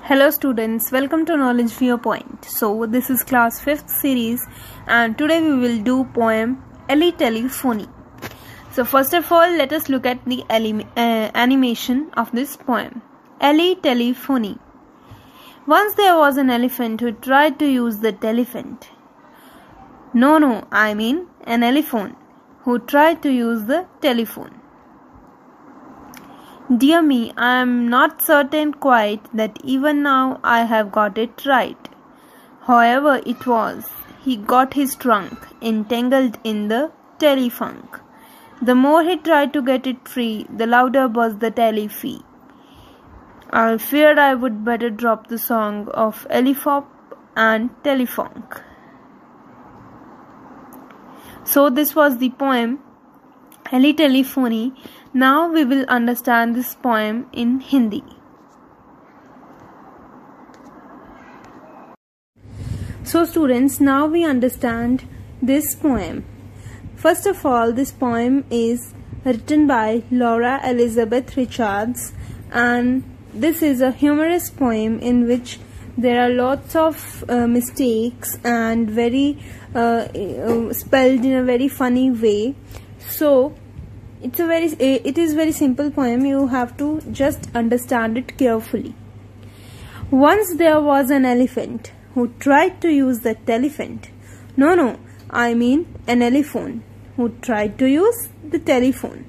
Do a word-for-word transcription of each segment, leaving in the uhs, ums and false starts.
Hello students, welcome to Knowledge Viewpoint. So this is class fifth series and today we will do poem Ellie Telephony. So first of all, let us look at the uh, animation of this poem. Ellie Telephony. Once there was an elephant who tried to use the telephone. No, no, I mean an elephant who tried to use the telephone. Dear me, I am not certain quite that even now I have got it right. However it was, he got his trunk entangled in the telefunk. The more he tried to get it free, the louder buzzed the telefee. I feared I would better drop the song of Elifop and Telefunk. So this was the poem Ellie Telephony. Now we will understand this poem in Hindi. So students, now we understand this poem. First of all, this poem is written by Laura Elizabeth Richards, and this is a humorous poem in which there are lots of uh, mistakes and very uh, uh, spelled in a very funny way. So it's a very it is very simple poem. You have to just understand it carefully. Once there was an elephant who tried to use the telephone. No, no, I mean an elephant who tried to use the telephone.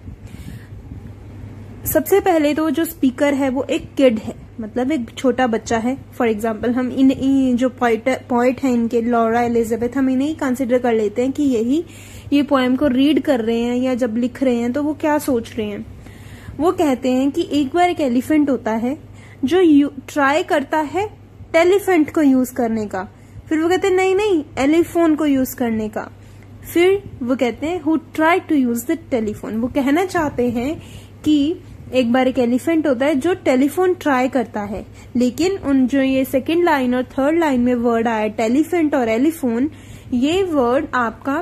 सबसे पहले तो जो speaker है वो एक kid है, मतलब एक छोटा बच्चा है. फॉर एग्जाम्पल हम इन, इन जो पोइट पोइट है इनके, लॉरा एलिजाबेथ, हम इन्हें ही कंसिडर कर लेते हैं कि यही ये पोएम को रीड कर रहे हैं या जब लिख रहे हैं तो वो क्या सोच रहे हैं. वो कहते हैं कि एक बार एक एलिफेंट होता है जो ट्राई करता है टेलीफेंट को यूज करने का. फिर वो कहते हैं नहीं नहीं एलिफोन को यूज करने का. फिर वो कहते हैं who try to use the telephone. वो कहना चाहते हैं कि एक बार एक एलिफेंट होता है जो टेलीफोन ट्राई करता है, लेकिन उन जो ये सेकेंड लाइन और थर्ड लाइन में वर्ड आया टेलीफेंट और एलिफोन, ये वर्ड आपका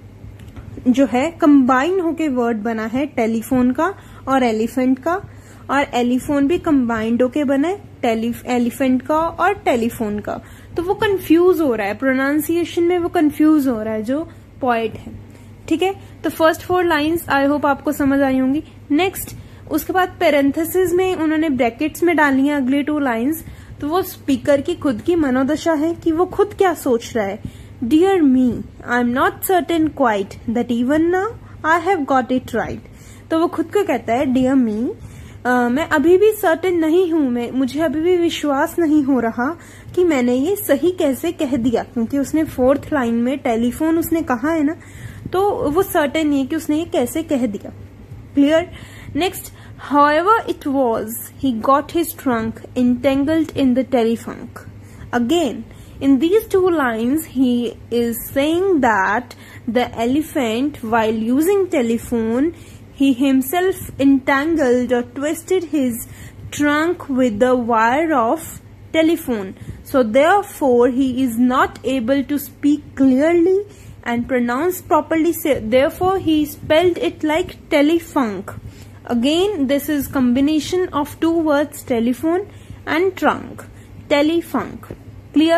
जो है कंबाइन होके वर्ड बना है टेलीफोन का और एलिफेंट का, और एलिफोन भी कंबाइंड होके बना है एलिफेंट का और टेलीफोन का. तो वो कंफ्यूज हो रहा है, प्रोनाउंसिएशन में वो कंफ्यूज हो रहा है जो पोएट है. ठीक है, तो first four lines I hope आपको समझ आई होंगी. नेक्स्ट उसके बाद पेरेंथेसिस में उन्होंने ब्रैकेट्स में डाली है अगली टू लाइंस. तो वो स्पीकर की खुद की मनोदशा है कि वो खुद क्या सोच रहा है. Dear me, I'm not certain quite that even now I have got it right. तो वो खुद को कहता है Dear me, uh, मैं अभी भी सर्टेन नहीं हूं, मैं मुझे अभी भी विश्वास नहीं हो रहा कि मैंने ये सही कैसे कह दिया, क्योंकि उसने फोर्थ लाइन में टेलीफोन उसने कहा है ना, तो वो सर्टेन नहीं है कि उसने ये कैसे कह दिया. Clear. Next, however it was, he got his trunk entangled in the telefunk. Again, in these two lines, he is saying that the elephant, while using telephone, he himself entangled or twisted his trunk with the wire of telephone. So therefore, he is not able to speak clearly and pronounce properly. Therefore, he spelled it like telefunk. Again, this is combination of two words, telephone and trunk. Telefunk. Clear?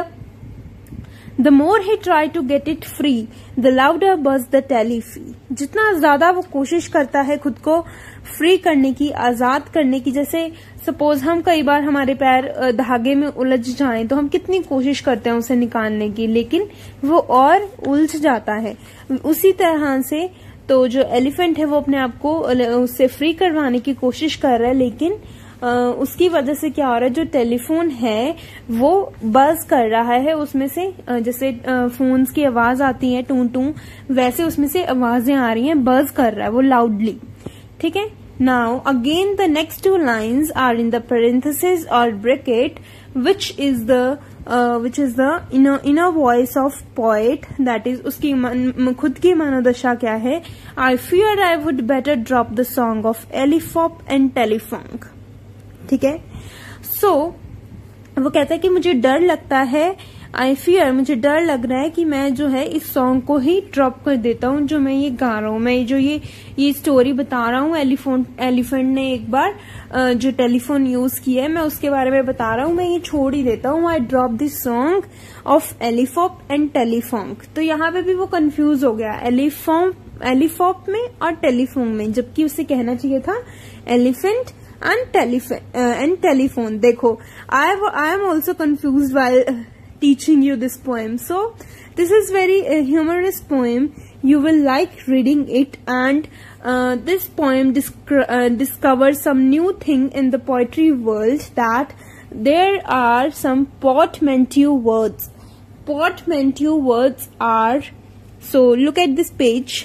The more he tried to get it free, the louder buzzed the telefee. जितना ज्यादा वो कोशिश करता है खुद को free करने की, आजाद करने की, जैसे सपोज हम कई बार हमारे पैर धागे में उलझ जाएं तो हम कितनी कोशिश करते हैं उसे निकालने की, लेकिन वो और उलझ जाता है. उसी तरह से तो जो एलिफेंट है वो अपने आप को उससे फ्री करवाने की कोशिश कर रहा है, लेकिन आ, उसकी वजह से क्या हो रहा है, जो टेलीफोन है वो बज कर रहा है. उसमें से जैसे फोन्स की आवाज आती है टू टू, वैसे उसमें से आवाजें आ रही हैं, बज कर रहा है वो लाउडली. ठीक है. Now again the next two lines are in the parenthesis और bracket, which is the which is the inner voice of poet, that is उसकी मन, खुद की मनोदशा क्या है. I fear I would better drop the song of elephop and telephong. ठीक है. सो so, वो कहता है कि मुझे डर लगता है आई फियर, मुझे डर लग रहा है कि मैं जो है इस सॉन्ग को ही ड्रॉप कर देता हूँ जो मैं ये गा रहा हूँ। मैं जो ये ये स्टोरी बता रहा हूँ, एलिफेंट एलिफेंट ने एक बार जो टेलीफोन यूज किया है मैं उसके बारे में बता रहा हूँ, मैं ये छोड़ ही देता हूँ। I drop this song of elephop and telephong. तो यहाँ पे भी वो कंफ्यूज हो गया एलिफॉम एलिफॉप में और टेलीफोन में, जबकि उसे कहना चाहिए था elephant and telephone and telephone. देखो, I I am also confuse while teaching you this poem. So this is very uh, humorous poem. You will like reading it, and uh, this poem disc uh, discovers some new thing in the poetry world, that there are some portmanteau words. Portmanteau words are, so look at this page.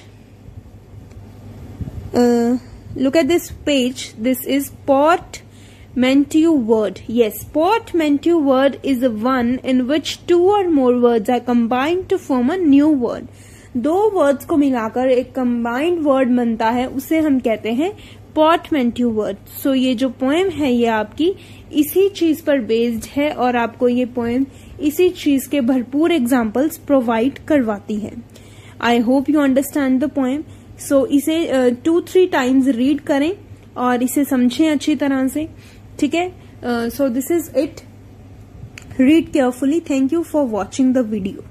Uh, look at this page. This is port Portmanteau word. Yes, portmanteau word is the one in which two or more words are combined to form a new word. दो words को मिलाकर एक combined word बनता है, उसे हम कहते हैं portmanteau word. So ये जो poem है ये आपकी इसी चीज पर based है और आपको ये poem इसी चीज के भरपूर examples provide करवाती है. I hope you understand the poem. So इसे two three times read करें और इसे समझें अच्छी तरह से, ठीक है. So this is it. Read carefully. Thank you for watching the video.